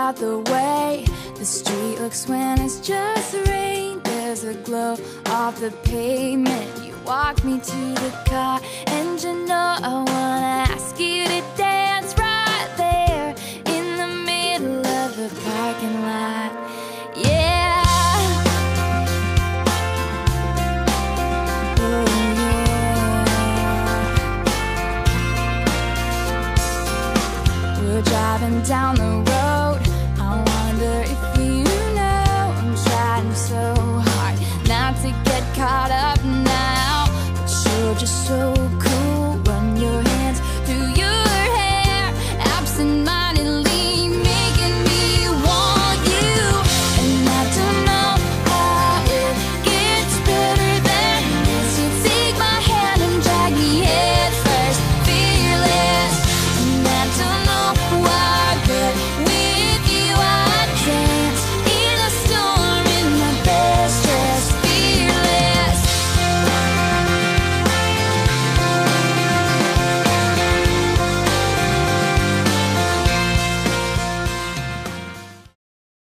about the way the street looks when it's just rain. There's a glow off the pavement. You walk me to the car, and you know I wanna ask you to dance right there in the middle of the parking lot. Yeah. Oh, yeah. We're driving down the road.